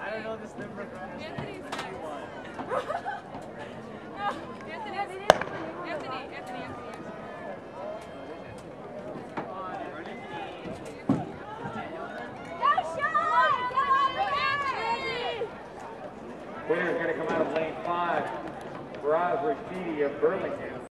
don't know this number. Anthony's next. Anthony. Winner is going to come out of lane 5, Varsity of Burlington.